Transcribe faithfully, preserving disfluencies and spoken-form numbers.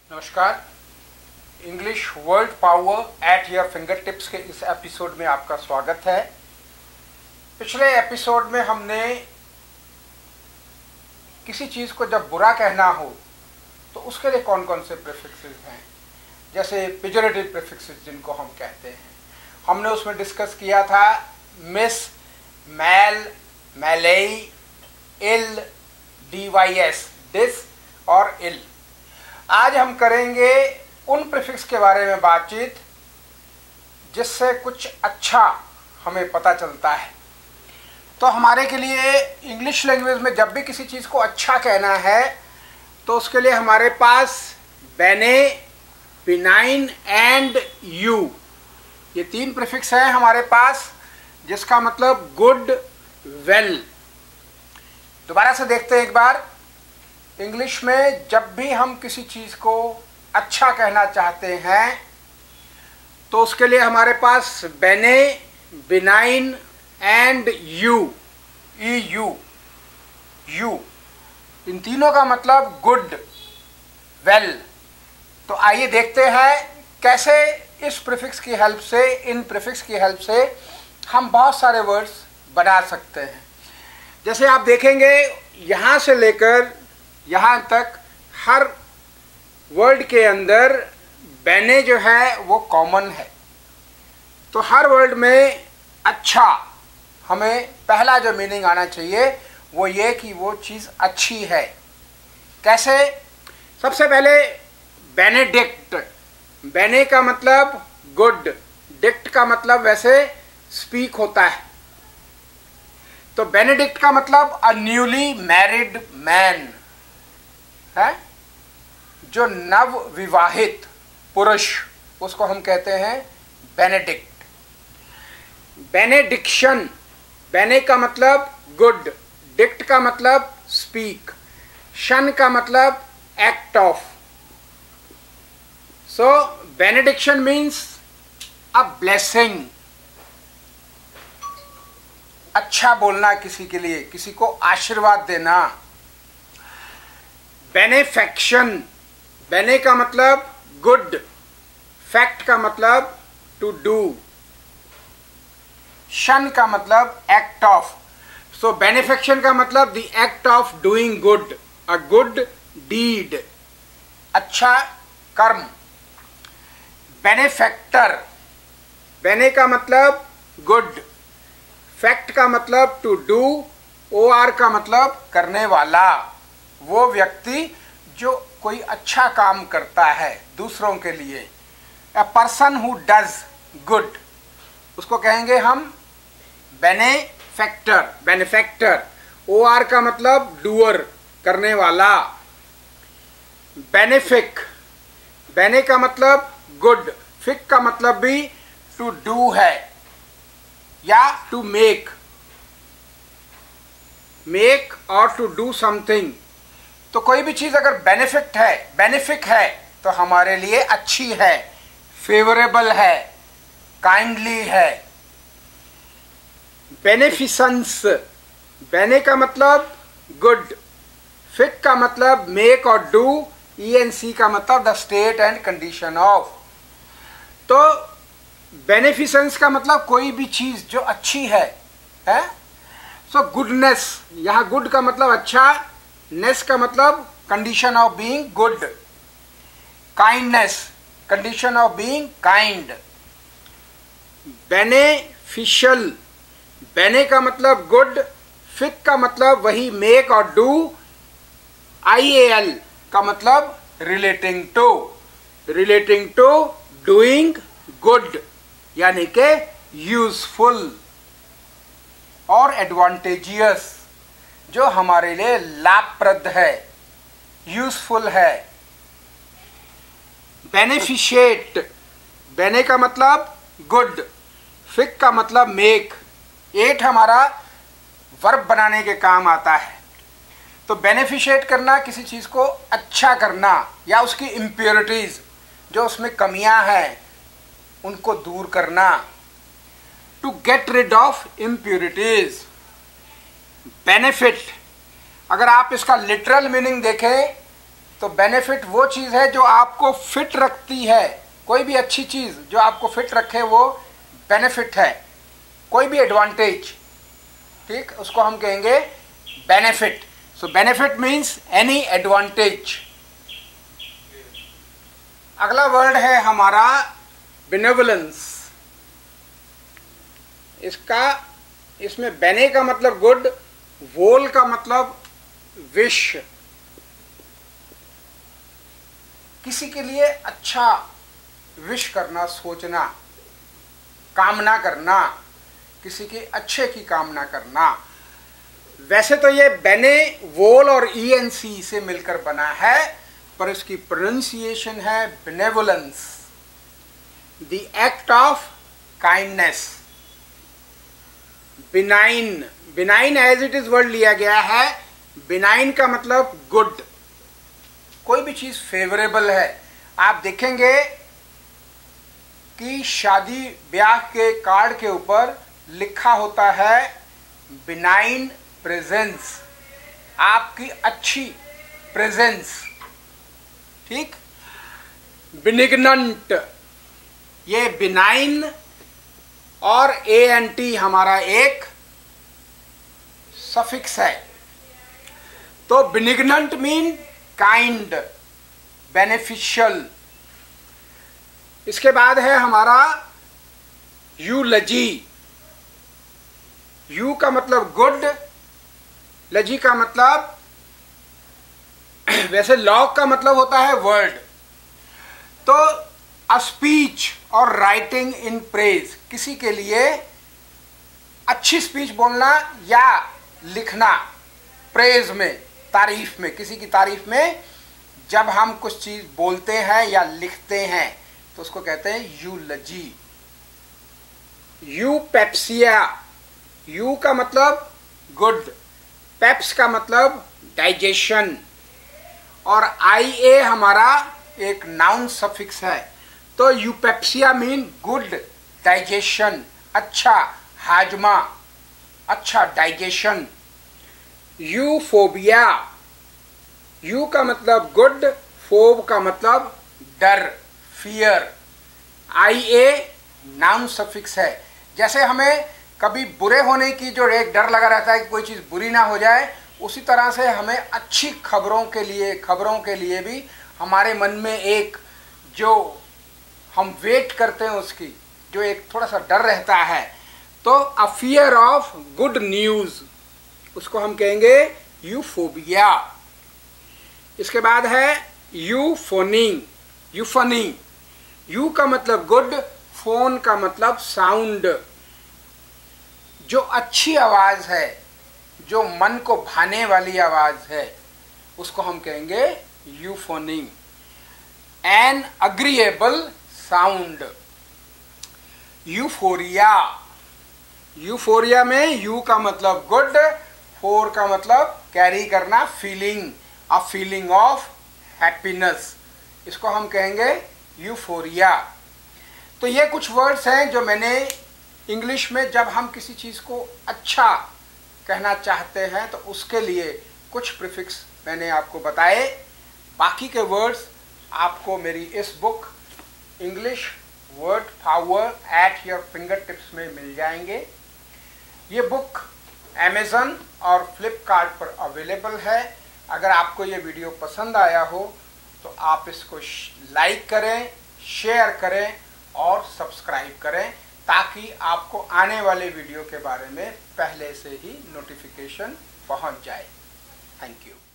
नमस्कार। English world power at your finger tips के इस एपिसोड में आपका स्वागत है। पिछले एपिसोड में हमने किसी चीज़ को जब बुरा कहना हो तो उसके लिए कौन कौन से प्रीफिक्सेस हैं, जैसे पेजोरेटिव प्रीफिक्सेस जिनको हम कहते हैं, हमने उसमें डिस्कस किया था mis, mal, male, il, D Y S, dis और इल। आज हम करेंगे उन प्रीफिक्स के बारे में बातचीत जिससे कुछ अच्छा हमें पता चलता है। तो हमारे के लिए इंग्लिश लैंग्वेज में जब भी किसी चीज़ को अच्छा कहना है तो उसके लिए हमारे पास बेने, बिनाइन एंड यू, ये तीन प्रीफिक्स हैं हमारे पास, जिसका मतलब गुड, वेल। दोबारा से देखते हैं एक बार। इंग्लिश में जब भी हम किसी चीज़ को अच्छा कहना चाहते हैं तो उसके लिए हमारे पास bene, benign and eu, E U, eu, इन तीनों का मतलब गुड, वेल। तो आइए देखते हैं कैसे इस प्रीफिक्स की हेल्प से, इन प्रीफिक्स की हेल्प से हम बहुत सारे वर्ड्स बना सकते हैं। जैसे आप देखेंगे यहाँ से लेकर यहाँ तक हर वर्ड के अंदर बेने जो है वो कॉमन है। तो हर वर्ड में अच्छा, हमें पहला जो मीनिंग आना चाहिए वो ये कि वो चीज़ अच्छी है। कैसे? सबसे पहले बेनेडिक्ट, बेने का मतलब गुड, डिक्ट का मतलब वैसे स्पीक होता है। तो बेनेडिक्ट का मतलब अ न्यूली मैरिड मैन है, जो नव विवाहित पुरुष, उसको हम कहते हैं बेनेडिक्ट। बेनेडिक्शन, बेने का मतलब गुड, डिक्ट का मतलब स्पीक, शन का मतलब act of. So benediction means a blessing, अच्छा बोलना किसी के लिए, किसी को आशीर्वाद देना। बेनेफेक्शन, बेने का मतलब गुड, फैक्ट का मतलब टू डू, शन का मतलब एक्ट ऑफ। सो बेनेफेक्शन का मतलब the act of doing good, a good deed, अच्छा कर्म। बेनेफेक्टर, बेने का मतलब गुड, फैक्ट का मतलब टू डू, ओ आर का मतलब करने वाला, वो व्यक्ति जो कोई अच्छा काम करता है दूसरों के लिए। A person who does good, उसको कहेंगे हम बेनेफेक्टर, बेनेफेक्टर। ओ आर का मतलब डूअर, करने वाला। बेनेफिक, बेने का मतलब गुड, फिक का मतलब भी टू डू है या टू मेक, मेक और टू डू समथिंग। तो कोई भी चीज़ अगर बेनिफिट है, बेनिफिक है, तो हमारे लिए अच्छी है, फेवरेबल है, काइंडली है। बेनिफिसेंस, बेने का मतलब गुड, फिक का मतलब मेक और डू, ई एन सी का मतलब the state and condition of. तो बेनिफिसेंस का मतलब कोई भी चीज़ जो अच्छी है, है? सो गुडनेस, यहाँ गुड का मतलब अच्छा, नेस का मतलब condition of being good, kindness, condition of being kind. Beneficial, bene का मतलब गुड, फिक का मतलब वही मेक और डू, आई ए एल का मतलब relating to, relating to doing good, यानी के यूजफुल और एडवांटेजियस, जो हमारे लिए लाभप्रद है, यूजफुल है। बेनिफिशिएट, बेने का मतलब गुड, फिक का मतलब मेक, एट हमारा वर्ब बनाने के काम आता है। तो बेनिफिशिएट करना, किसी चीज़ को अच्छा करना या उसकी इम्प्योरिटीज़, जो उसमें कमियां हैं, उनको दूर करना। To get rid of impurities. Benefit, अगर आप इसका लिटरल मीनिंग देखें तो बेनिफिट वो चीज़ है जो आपको फिट रखती है। कोई भी अच्छी चीज़ जो आपको फिट रखे वो बेनिफिट है। कोई भी एडवांटेज, ठीक, उसको हम कहेंगे benefit. So benefit means any advantage. अगला वर्ड है हमारा बेनेवोलेंस। इसका इसमें बेने का मतलब गुड, वोल का मतलब विश, किसी के लिए अच्छा विश करना, सोचना, कामना करना, किसी के अच्छे की कामना करना। वैसे तो ये बेने, वोल और ई एन सी से मिलकर बना है, पर इसकी प्रोनाउंसिएशन है benevolence, the act of kindness. Benign, benign as it is word लिया गया है। बिनाइन का मतलब गुड, कोई भी चीज फेवरेबल है। आप देखेंगे कि शादी ब्याह के कार्ड के ऊपर लिखा होता है बिनाइन प्रेजेंस, आपकी अच्छी प्रेजेंस, ठीक। बिनिग्नेंट, ये बिनाइन और ए एन टी हमारा एक सफिक्स है। तो बिनिग्नेंट मीन काइंड, बेनिफिशियल। इसके बाद है हमारा यूलजी। यू का मतलब गुड, लजी का मतलब वैसे लॉग का मतलब होता है वर्ड। तो अ स्पीच और राइटिंग इन प्रेज, किसी के लिए अच्छी स्पीच बोलना या लिखना, प्रेज में, तारीफ में, किसी की तारीफ में जब हम कुछ चीज बोलते हैं या लिखते हैं तो उसको कहते हैं यूलजी। यूपेप्सिया, यू का मतलब गुड, पेप्स का मतलब डाइजेशन, और आई ए हमारा एक नाउन सफिक्स है। तो यूपेप्सिया मीन गुड डाइजेशन, अच्छा हाजमा, अच्छा डाइजेशन। यूफोबिया, यू का मतलब गुड, फोब का मतलब डर, fear. I A noun suffix है। जैसे हमें कभी बुरे होने की जो एक डर लगा रहता है कि कोई चीज़ बुरी ना हो जाए, उसी तरह से हमें अच्छी खबरों के लिए खबरों के लिए भी हमारे मन में एक जो हम वेट करते हैं उसकी, जो एक थोड़ा सा डर रहता है, तो a fear of good news, उसको हम कहेंगे यूफोबिया। इसके बाद है यूफोनी। यूफनी, यू का मतलब गुड, फोन का मतलब साउंड, जो अच्छी आवाज है, जो मन को भाने वाली आवाज है, उसको हम कहेंगे euphony. An agreeable sound. Euphoria, euphoria में यू का मतलब गुड, फोर का मतलब कैरी करना, feeling, a feeling of happiness, इसको हम कहेंगे यूफोरिया। तो ये कुछ वर्ड्स हैं जो मैंने इंग्लिश में जब हम किसी चीज़ को अच्छा कहना चाहते हैं तो उसके लिए कुछ प्रीफिक्स मैंने आपको बताए। बाकी के वर्ड्स आपको मेरी इस book English word power at your finger tips में मिल जाएंगे। ये बुक अमेज़न और फ्लिपकार्ट पर अवेलेबल है। अगर आपको ये वीडियो पसंद आया हो तो आप इसको लाइक करें, शेयर करें और सब्सक्राइब करें, ताकि आपको आने वाले वीडियो के बारे में पहले से ही नोटिफिकेशन पहुंच जाए। Thank you.